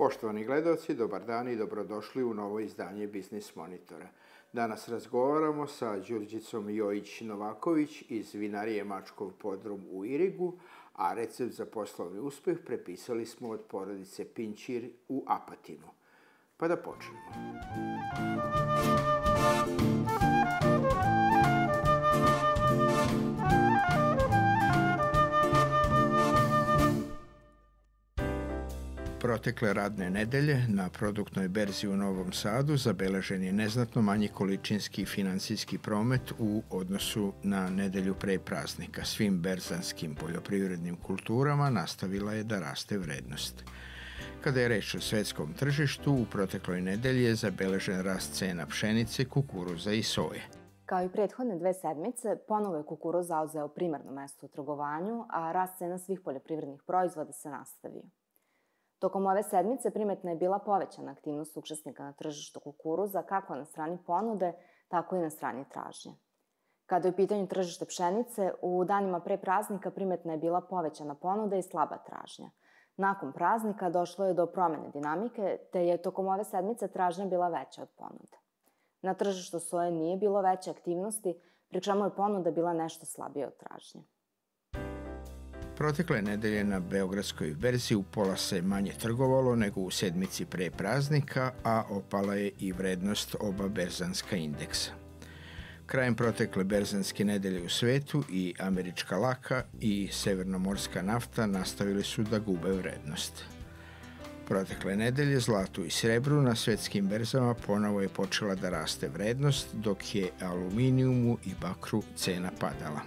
Poštovani gledalci, dobar dan i dobrodošli u novo izdanje Biznis Monitora. Danas razgovaramo sa Đurđicom Jojić-Novaković iz vinarije Mačkov podrum u Irigu, a recept za poslovni uspeh prepisali smo od porodice Pinčir u Apatinu. Pa da počnemo. Protekle radne nedelje na produktnoj berzi u Novom Sadu zabeležen je neznatno manji količinski i finansijski promet u odnosu na nedelju pre praznika. Svim berzanskim poljoprivrednim kulturama nastavila je da raste vrednost. Kada je reč o svetskom tržištu, u protekloj nedelji je zabeležen rast cena pšenice, kukuruza i soje. Kao i prethodne 2 sedmice, ponovo je kukuruz zauzeo primarno mesto u trgovanju, a rast cena svih poljoprivrednih proizvoda se nastavio. Tokom ove sedmice primetna je bila povećana aktivnost učesnika na tržištu kukuruza kako na strani ponude, tako i na strani tražnje. Kada je u pitanju tržište pšenice, u danima pre praznika primetna je bila povećana ponuda i slaba tražnja. Nakon praznika došlo je do promene dinamike, te je tokom ove sedmice tražnja bila veća od ponude. Na tržištu soje nije bilo veće aktivnosti, pri čemu je ponuda bila nešto slabija od tražnje. Protekle nedelje na Beogradskoj berzi upola se manje trgovalo nego u sedmici pre praznika, a opala je i vrednost oba berzanska indeksa. Krajem protekle berzanske nedelje u svetu i američka laka i severnomorska nafta nastavili su da gube vrednost. Protekle nedelje zlatu i srebru na svetskim berzama ponovo je počela da raste vrednost, dok je aluminijumu i bakru cena padala.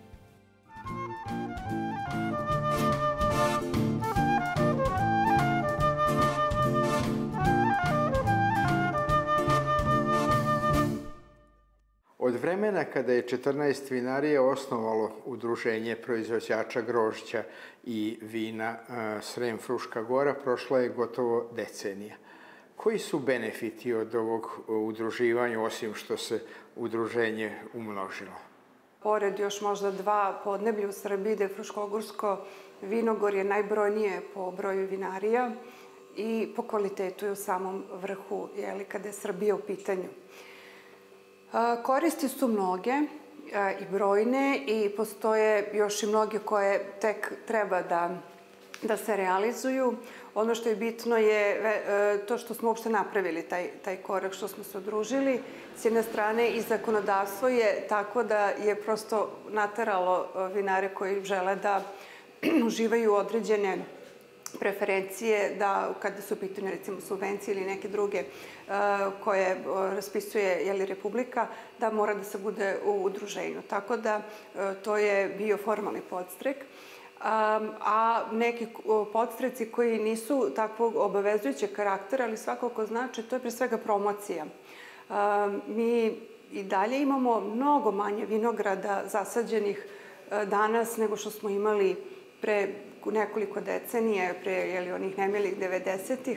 Od vremena kada je 14 vinarija osnovalo udruženje proizvođača grožđa i vina Srem Fruška Gora, prošla je gotovo decenija. Koji su benefiti od ovog udruživanja, osim što se udruženje umnožilo? Pored još možda 2 podneblja u Srbiji, gde je Fruškogorsko vinogorje najbrojnije po broju vinarija i po kvalitetu je u samom vrhu, kada je Srbija u pitanju. Koristi su mnoge i brojne i postoje još i mnoge koje tek treba da se realizuju. Ono što je bitno je to što smo uopšte napravili taj korak, što smo se udružili. S jedne strane i zakonodavstvo je tako da je prosto nateralo vinare koji žele da uživaju određene preferencije, da kada su u pitanju recimo subvencije ili neke druge koje raspisuje Republika, da mora da se bude u udruženju. Tako da to je bio formalni podstrek. A neki podstreci koji nisu takvog obavezujućeg karaktera, ali svakako znači, to je pre svega promocija. Mi i dalje imamo mnogo manje vinograda zasađenih danas nego što smo imali pre nekoliko decenije, pre onih nemilih 90-ih,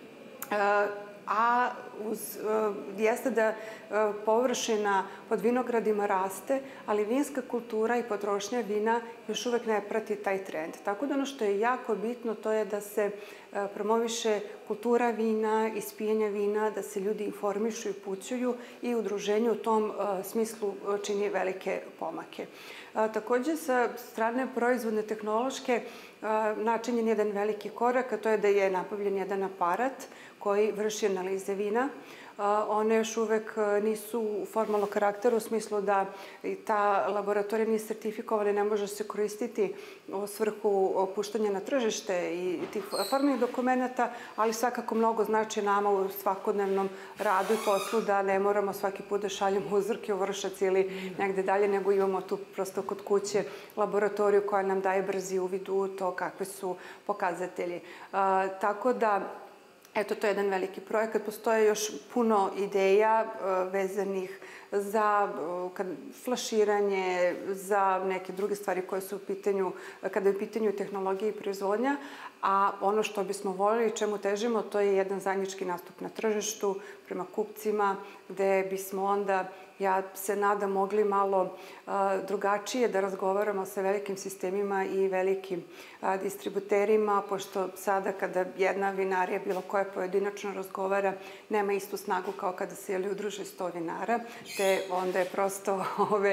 a jeste da površina pod vinogradima raste, ali vinska kultura i potrošnja vina još uvek ne prati taj trend. Tako da ono što je jako bitno to je da se promoviše kultura vina, ispijanja vina, da se ljudi informišu i upućuju i udruženje u tom smislu čini velike pomake. Takođe, sa strane proizvodne tehnološke načinjen jedan veliki korak, a to je da je nabavljen jedan aparat koji vrši analize vina. One još uvek nisu u formalnom karakteru, u smislu da ta laboratorija nije sertifikovana i ne može se koristiti u svrhu puštanja na tržište i tih formalnih dokumenta, ali svakako mnogo znači nama u svakodnevnom radu i poslu da ne moramo svaki put da šaljemo uzorke u Vršac ili negde dalje, nego imamo tu prosto kod kuće laboratoriju koja nam daje brzi uvid u to kakve su pokazatelji. Tako da, eto, to je jedan veliki projekat. Postoje još puno ideja vezanih za flaširanje, za neke druge stvari koje su u pitanju, kada je u pitanju tehnologija i proizvodnja, a ono što bismo voljeli i čemu težimo, to je jedan zajednički nastup na tržištu, prema kupcima, gde bismo onda, ja se nadam, mogli malo drugačije da razgovaramo sa velikim sistemima i velikim distributerima, pošto sada kada jedna vinarija bilo koja pojedinačno razgovara, nema istu snagu kao kada se udruže 100 vinara, te onda je prosto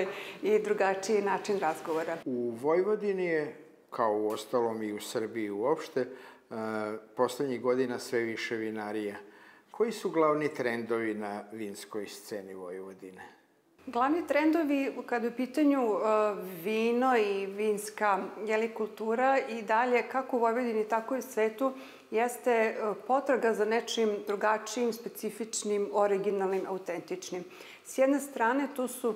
i drugačiji način razgovora. U Vojvodini je, kao u ostalom i u Srbiji uopšte, poslednjih godina sve više vinarija. Koji su glavni trendovi na vinskoj sceni Vojvodine? Glavni trendovi kada je u pitanju vino i vinska kultura i dalje, kako u Vojvodini, tako i u svetu, jeste potraga za nečim drugačijim, specifičnim, originalnim, autentičnim. S jedne strane, tu su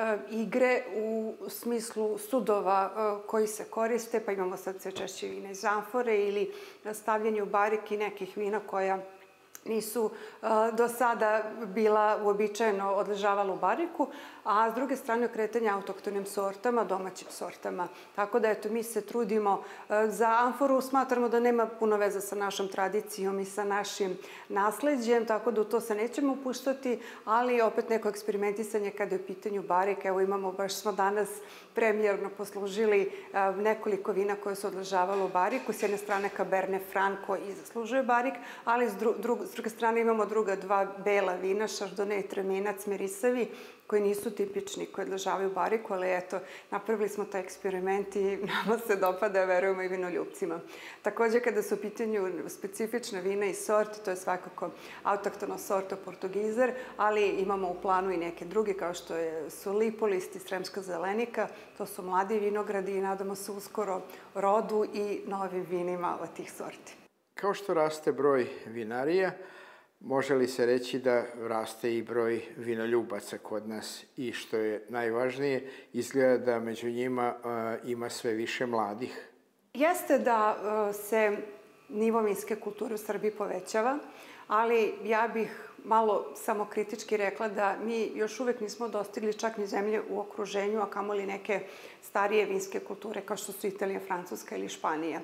igre u smislu sudova koji se koriste, pa imamo sad sve češće vina iz amfore ili stavljanje u bariki nekih vina koja nisu do sada bila uobičajeno odležavala u bariku, a s druge strane okretanje autohtonim sortama, domaćim sortama. Tako da, eto, mi se trudimo. Za amforu smatramo da nema puno veze sa našom tradicijom i sa našim nasleđem, tako da u to se nećemo upuštati, ali opet neko eksperimentisanje kada je u pitanju barik. Evo imamo, baš smo danas premijerno poslužili nekoliko vina koje su odležavalo u bariku. S jedne strane Cabernet Franc koji zaslužuje barik, ali s druge strane imamo druga dva bela vina, Chardonnay i Treminac, Merisavi, koji nisu tipični, koji odležavaju u bariku, ali eto, napravili smo taj eksperiment i nama se dopada, verujemo i vinoljupcima. Takođe, kada su u pitanju specifična vina i sorti, to je svakako autohtona sorta Portugizer, ali imamo u planu i neke druge, kao što su Lipolist i Sremska zelenika, to su mladi vinogradi i nadamo se uskoro rodu i novim vinima od tih sorti. Kao što raste broj vinarija, može li se reći da raste i broj vinoljubaca kod nas i što je najvažnije, izgleda da među njima ima sve više mladih? Jeste da se nivo vinske kulture u Srbiji povećava, ali ja bih malo samokritički rekla da mi još uvek nismo dostigli čak ni zemlje u okruženju, a kamoli neke starije vinske kulture kao što su Italija, Francuska ili Španija.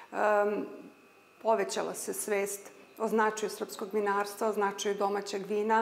Povećala se svest o značaju srpskog vinarstva, o značaju domaćeg vina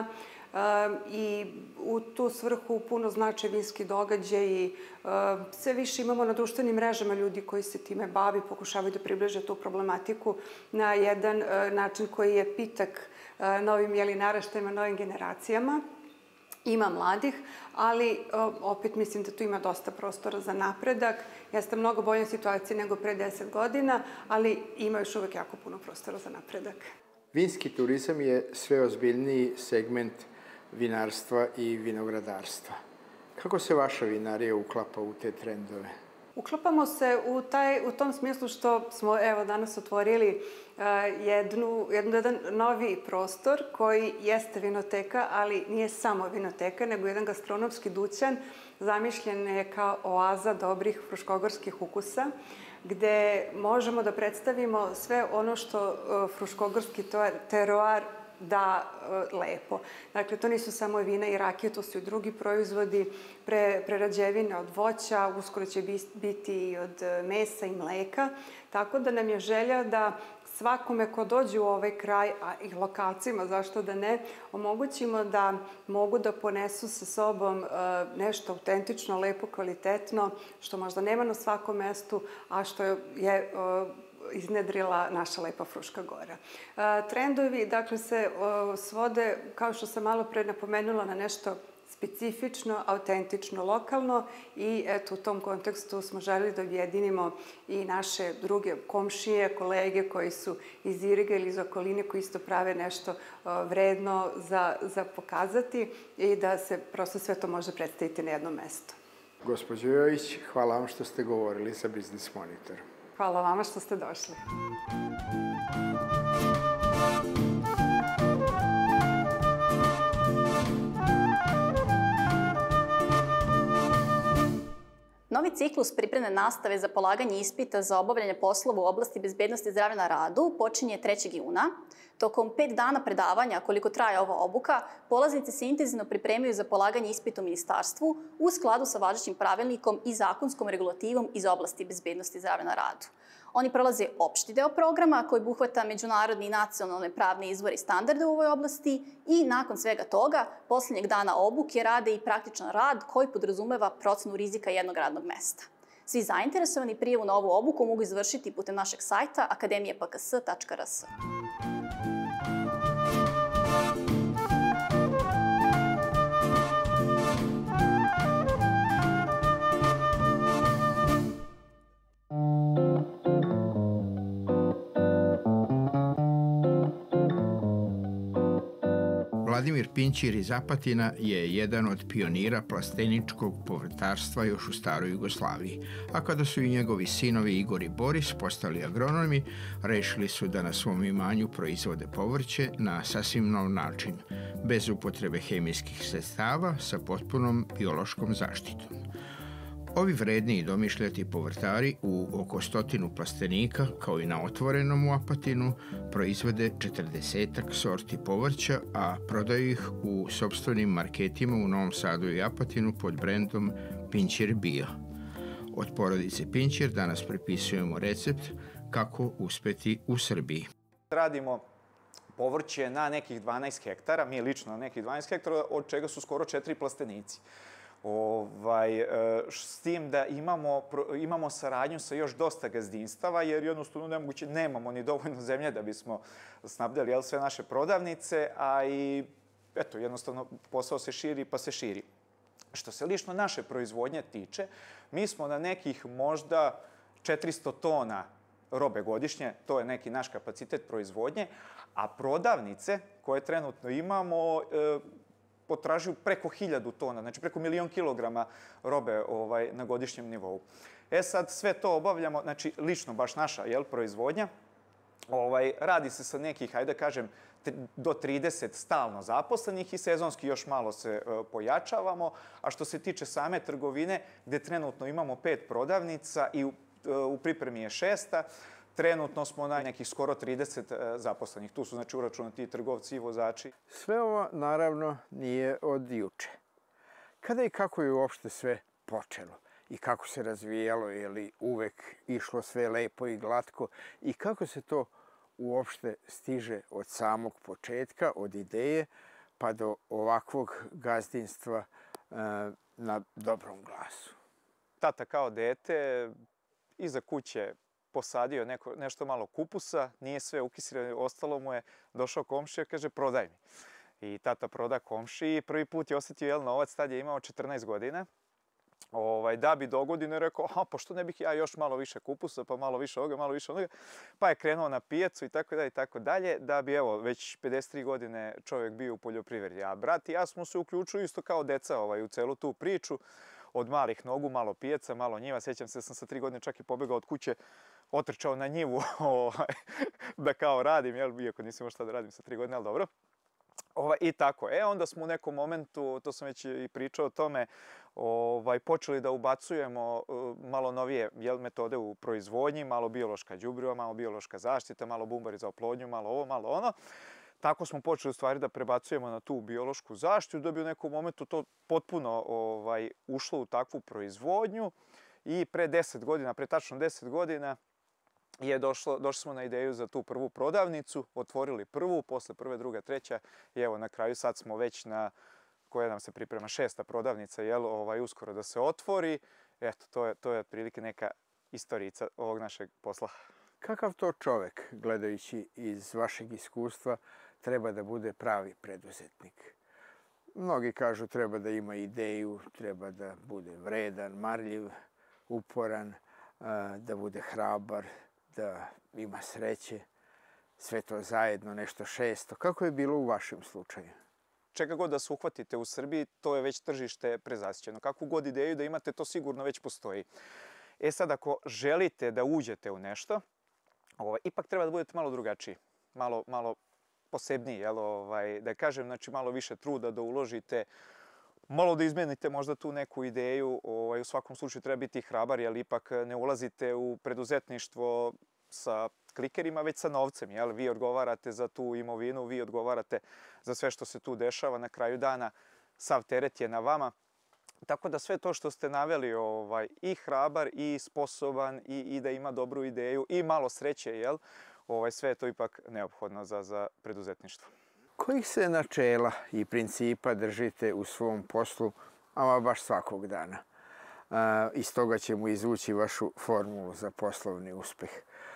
i u tu svrhu puno znače vinski događaj i sve više imamo na društvenim mrežama ljudi koji se time bavi, pokušavaju da približe tu problematiku na jedan način koji je pitak novim naraštajima, novim generacijama. Ima mladih, ali opet mislim da tu ima dosta prostora za napredak. Jeste mnogo bolja situacija nego pre 10 godina, ali ima još uvek jako puno prostora za napredak. Vinski turizam je sve ozbiljniji segment vinarstva i vinogradarstva. Kako se vaša vinarija uklapa u te trendove? Uklapamo se u tom smislu što smo danas otvorili jedan novi prostor koji jeste vinoteka, ali nije samo vinoteka, nego jedan gastronomski dućan. Zamišljen je kao oaza dobrih fruškogorskih ukusa, gde možemo da predstavimo sve ono što fruškogorski teroar da lepo. Dakle, to nisu samo vina i rakije, to su i drugi proizvodi, prerađevine od voća, uskoro će biti i od mesa i mleka, tako da nam je želja da svakome ko dođe u ovaj kraj, a i lokalcima, zašto da ne, omogućimo da mogu da ponesu sa sobom nešto autentično, lepo, kvalitetno, što možda nema na svakom mestu, a što je iznedrila naša lepa Fruška Gora. Trendovi, dakle, se svode, kao što sam malo pre napomenula, na nešto specifično, autentično, lokalno i eto u tom kontekstu smo želeli da objedinimo i naše druge komšije, kolege koji su iz Iriga ili iz okoline koji isto prave nešto vredno za pokazati i da se prosto sve to može predstaviti na jednom mestu. Gospođo Jojić, hvala vam što ste govorili za Biznis Monitor. Hvala vama što ste došli. Novi ciklus pripremne nastave za polaganje ispita za obavljanje poslova u oblasti bezbednosti i zdravlja na radu počinje 3. juna. Tokom 5 dana predavanja, koliko traje ova obuka, polaznici se intenzivno pripremaju za polaganje ispita u ministarstvu u skladu sa važećim pravilnikom i zakonskom regulativom iz oblasti bezbednosti i zdravlja na radu. Oni prolaze opšti deo programa koji obuhvata međunarodni i nacionalne pravne izvore i standarde u ovoj oblasti i nakon svega toga, posljednjeg dana obuke, rade i praktičan rad koji podrazumeva procenu rizika jednog radnog mesta. Svi zainteresovani prijavu na ovu obuku mogu izvršiti putem našeg sajta akademijepks.rs. Vladimir Pinčir iz Apatina je jedan od pionira plasteničkog povrtarstva još u staroj Jugoslaviji, a kada su i njegovi sinovi Igor i Boris postali agronomi, rešili su da na svom imanju proizvode povrće na sasvim nov način, bez upotrebe hemijskih sredstava, sa potpunom biološkom zaštitom. Ovi vredni i domišljati povrtari u oko 100 plastenika, kao i na otvorenom u Apatinu, proizvode 40 sorti povrća, a prodaju ih u sopstvenim marketima u Novom Sadu i Apatinu pod brendom Pinčir Bio. Od porodice Pinčir danas prepisujemo recept kako uspeti u Srbiji. Radimo povrće na nekih 12 hektara, mi lično na nekih 12 hektara, od čega su skoro 4 plastenici. S tim da imamo saradnju sa još dosta gazdinstava, jer jednostavno nemoguće, nemamo ni dovoljno zemlje da bismo snabdjeli sve naše prodavnice, a i eto, jednostavno posao se širi pa se širi. Što se lično naše proizvodnje tiče, mi smo na nekih možda 400 tona robe godišnje, to je neki naš kapacitet proizvodnje, a prodavnice koje trenutno imamo potražuju preko 1000 tona, znači preko 1.000.000 kilograma robe na godišnjem nivou. Sad sve to obavljamo, znači lično baš naša proizvodnja, radi se sa nekih, hajde da kažem, do 30 stalno zaposlenih i sezonski još malo se pojačavamo, a što se tiče same trgovine, gde trenutno imamo 5 prodavnica i u pripremi je 6. Trenutno smo na nekih skoro 30 zaposlenih. Tu su znači uračunati i trgovci i vozači. Sve ovo naravno nije od juče. Kada i kako je uopšte sve počelo? I kako se razvijalo? Je li uvek išlo sve lepo i glatko? I kako se to uopšte stiže od samog početka, od ideje, pa do ovakvog gazdinstva na dobrom glasu? Tata kao dete iza kuće posadio nešto malo kupusa, nije sve ukisirano, ostalo mu je, došao komšija, kaže prodaj mi. I tata proda komšiji, prvi put je osjetio novac, tad je imao 14 godina. Da bi dogodine je rekao, pa što ne bih ja još malo više kupusa, pa malo više ovoga, malo više onoga. Pa je krenuo na pijacu i tako dalje, da bi evo već 53 godine čovjek bio u poljoprivredi. A brat i ja smo se uključili isto kao deca u celu tu priču. Od malih nogu, malo pijaca, malo njiva. Sjećam se da sam sa 3 godine čak i pobegao od kuće, otrčao na njivu da kao radim, iako nisam imao šta da radim sa 3 godine, ali dobro. I tako. Onda smo u nekom momentu, to sam već i pričao o tome, počeli da ubacujemo malo novije metode u proizvodnji, malo biološka đubriva, malo biološka zaštita, malo bumbari za oplodnju, malo ovo, malo ono. Tako smo počeli u stvari da prebacujemo na tu biološku zaštitu, da bi u nekom momentu to potpuno ušlo u takvu proizvodnju i pre tačno 10 godina došli smo na ideju za tu prvu prodavnicu, otvorili prvu, posle prve, druga, treća i evo na kraju sad smo već na, koja nam se priprema, 6. prodavnica, uskoro da se otvori. Eto, to je otprilike neka istorica ovog našeg posla. Kakav to čovek, gledajući iz vašeg iskustva, treba da bude pravi preduzetnik? Mnogi kažu treba da ima ideju, treba da bude vredan, marljiv, uporan, da bude hrabar, da ima sreće, sve to zajedno, nešto 600. Kako je bilo u vašem slučaju? Čega god da se uhvatite u Srbiji, to je već tržište prezasićeno. Kakvu god ideju da imate, to sigurno već postoji. Sad, ako želite da uđete u nešto, ipak treba da budete malo drugačiji, malo posebniji, da kažem, znači malo više truda da uložite, malo da izmenite možda tu neku ideju. U svakom slučaju treba biti hrabar, jer ipak ne ulazite u preduzetništvo sa klikerima, već sa novcem. Vi odgovarate za tu imovinu, vi odgovarate za sve što se tu dešava. Na kraju dana sav teret je na vama. Tako da sve to što ste naveli, i hrabar, i sposoban, i da ima dobru ideju, i malo sreće, jel? Sve je to ipak neophodno za preduzetništvo. Kojih se načela i principa držite u svom poslu, ama baš svakog dana? Iz toga ćemo izvući vašu formulu za poslovni uspeh.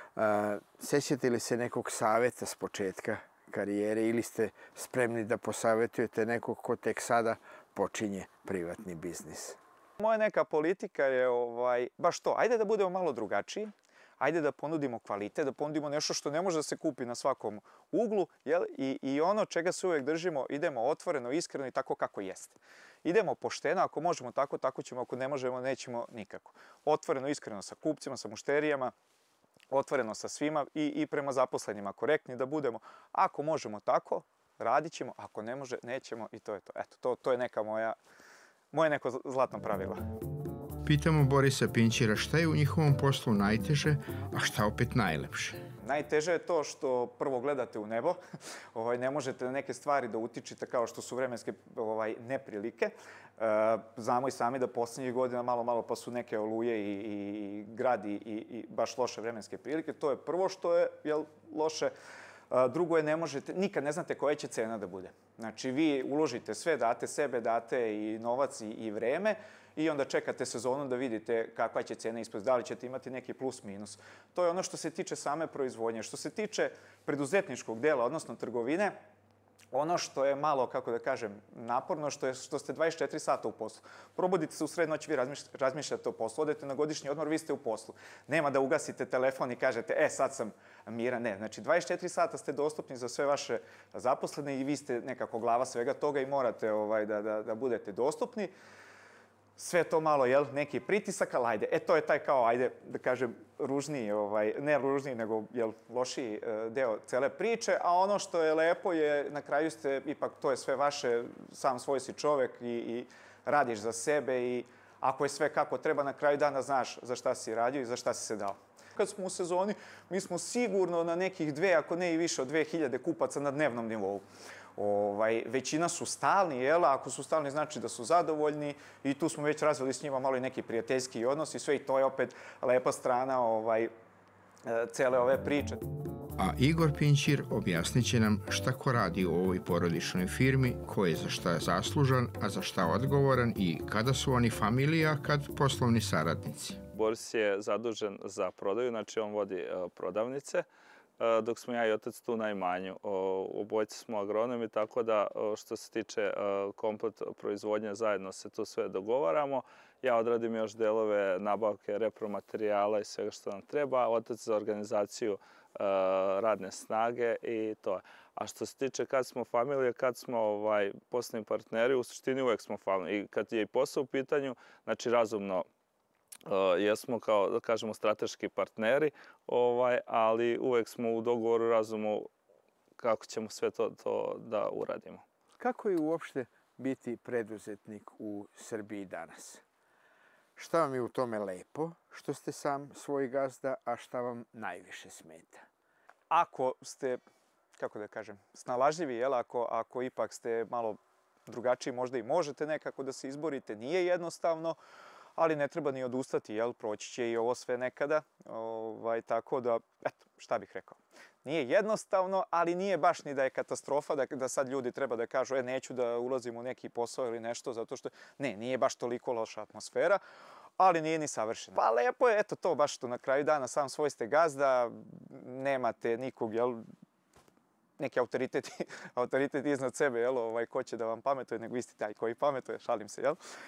Sećate li se nekog savjeta s početka karijere ili ste spremni da posavjetujete nekog ko tek sada počinje privatni biznis? Moja neka politika je baš to. Ajde da budemo malo drugačiji. Ajde da ponudimo kvalitet, da ponudimo nešto što ne može da se kupi na svakom uglu. Jel? I ono čega se uvijek držimo, idemo otvoreno, iskreno i tako kako jeste. Idemo pošteno, ako možemo tako, tako ćemo, ako ne možemo, nećemo nikako. Otvoreno, iskreno sa kupcima, sa mušterijama, otvoreno sa svima i prema zaposlenima, korektni da budemo. Ako možemo tako, radit ćemo, ako ne može, nećemo i to je to. Eto, to je neka moje neko zlatno pravilo. Pitamo Borisa Pinčira šta je u njihovom poslu najteže, a šta opet najlepše. Najteže je to što prvo gledate u nebo, ne možete na neke stvari da utičite kao što su vremenske neprilike. Znamo i sami da posljednjih godina malo pa su neke oluje i gradi i baš loše vremenske prilike. To je prvo što je loše. Drugo je nikad ne znate koja će cena da bude. Znači vi uložite sve, date sebe, date i novac i vreme i onda čekate sezonu da vidite kakva će cena ispast, da li ćete imati neki plus minus. To je ono što se tiče same proizvodnje. Što se tiče preduzetničkog dela, odnosno trgovine, ono što je malo, kako da kažem, naporno, što ste 24 sata u poslu. Probudite se u sred noći, vi razmišljate o poslu, odete na godišnji odmor, vi ste u poslu. Nema da ugasite telefon i kažete, sad sam miran. Ne, znači 24 sata ste dostupni za sve vaše zaposlene i vi ste nekako glava svega toga i morate da budete dostupni. Sve to malo, neki pritisak, ali ajde. To je taj kao, ajde, da kažem, ružniji, ne ružniji, nego lošiji deo cele priče, a ono što je lepo je, na kraju ste, ipak to je sve vaše, sam svoj si čovek i radiš za sebe i ako je sve kako treba, na kraju dana znaš za šta si radio i za šta si se dao. Kad smo u sezoni, mi smo sigurno na nekih 2, ako ne i više od 2000 kupaca na dnevnom nivou. Većina su stalni, ako su stalni znači da su zadovoljni i tu smo već razvili s njima malo i neki prijateljski odnos i sve i to je opet lepa strana cele ove priče. A Igor Pinčir objasnit će nam šta ko radi u ovoj porodičnoj firmi, ko je za šta zaslužan, a za šta odgovoran i kada su oni familija, kad poslovni saradnici. Boris je zadužen za prodaju, znači on vodi prodavnice, dok smo ja i otac tu na imanju. Obojice smo agronomi, tako da što se tiče komplet proizvodnje, zajedno se tu sve dogovaramo. Ja odradim još delove nabavke repromaterijala i svega što nam treba, otac za organizaciju radne snage i to je. A što se tiče kad smo familija, kad smo poslovni partneri, u suštini uvek smo familija. I kad je i posao u pitanju, znači razumno jesmo kao, da kažemo, strateški partneri, ali uvek smo u dogovoru, razumu kako ćemo sve to da uradimo. Kako je uopšte biti preduzetnik u Srbiji danas? Šta vam je u tome lepo, što ste sam svoj gazda, a šta vam najviše smeta? Ako ste, kako da kažem, snalažljivi, ako ipak ste malo drugačiji, možda i možete nekako da se izborite, nije jednostavno, ali ne treba ni odustati, proći će i ovo sve nekada, tako da, eto, šta bih rekao. Nije jednostavno, ali nije baš ni da je katastrofa, da sad ljudi treba da kažu, neću da ulazim u neki posao ili nešto, zato što, nije baš toliko loša atmosfera, ali nije ni savršena. Pa lepo je, eto to, baš što na kraju dana sam svoj ste gazda, nemate nikog, neki autoritet iznad sebe, ko će da vam pametuje, nego vi ste taj koji pametuje, šalim se,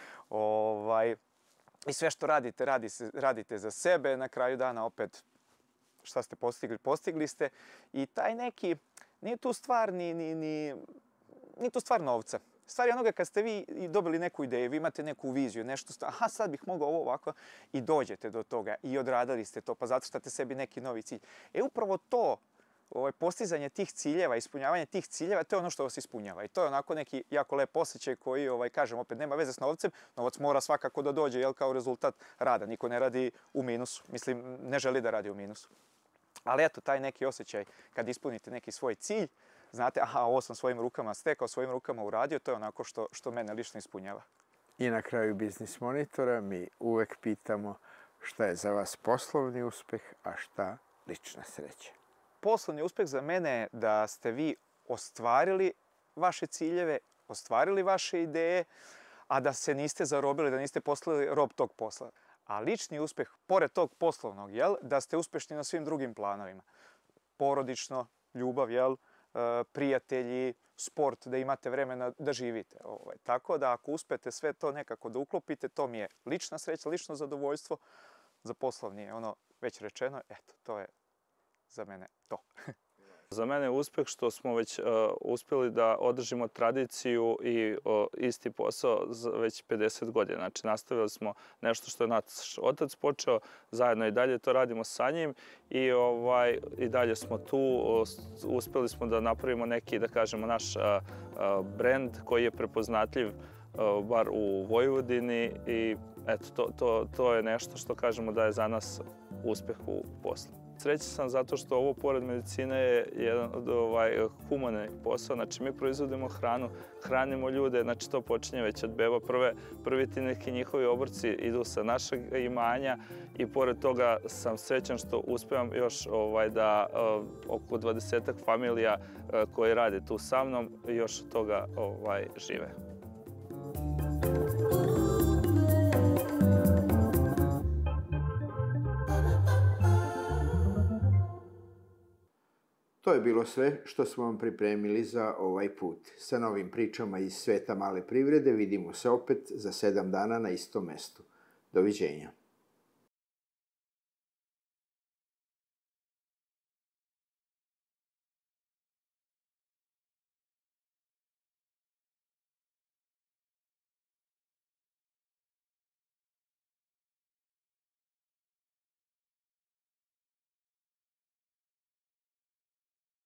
I sve što radite, radite za sebe, na kraju dana opet šta ste postigli ste. I taj neki, nije tu stvar nije tu stvar novca. Stvar je onoga kad ste vi dobili neku ideju, vi imate neku viziju, nešto, sad bih mogao ovo ovako i dođete do toga i odradili ste to, pa zacrtate sebi neki novi cilj. Upravo to, postizanje tih ciljeva, ispunjavanje tih ciljeva, to je ono što vas ispunjava. I to je onako neki jako lep osjećaj koji, kažem, opet nema veze s novcem. Novac mora svakako da dođe kao rezultat rada. Niko ne radi u minusu. Mislim, ne želi da radi u minusu. Ali eto, taj neki osjećaj kad ispunite neki svoj cilj, znate, ovo sam svojim rukama stekao, svojim rukama uradio, to je onako što mene lično ispunjava. I na kraju Biznis Monitora mi uvek pitamo šta je za vas poslovni uspeh, a šta lična sreća. Poslovni uspeh za mene je da ste vi ostvarili vaše ciljeve, ostvarili vaše ideje, a da se niste zarobili, da niste postali rob tog posla. A lični uspeh, pored tog poslovnog, da ste uspešni na svim drugim planovima. Porodično, ljubav, prijatelji, sport, da imate vremena da živite. Tako da ako uspete sve to nekako da uklopite, to mi je lična sreća, lično zadovoljstvo. Za poslovni je već rečeno, eto, to je za mene to. Za mene je uspeh što smo već uspjeli da održimo tradiciju i isti posao već 50 godina. Znači, nastavili smo nešto što je naš otac počeo, zajedno i dalje to radimo sa njim i dalje smo tu. Uspjeli smo da napravimo neki, da kažemo, naš brend koji je prepoznatljiv bar u Vojvodini i eto, to je nešto što kažemo da je za nas uspeh u poslu. Srećan sam zato što ovo pored medicine je jedan humani posao. Znači, mi proizvodimo hranu, hranimo ljude, znači to počinje već od beba. Prvi ti neki njihovi obroci idu sa našeg imanja i pored toga sam srećan što uspevam još da oko 20-ak familija koji rade tu sa mnom još od toga žive. To je bilo sve što smo vam pripremili za ovaj put. Sa novim pričama iz sveta male privrede vidimo se opet za 7 dana na istom mestu. Doviđenja.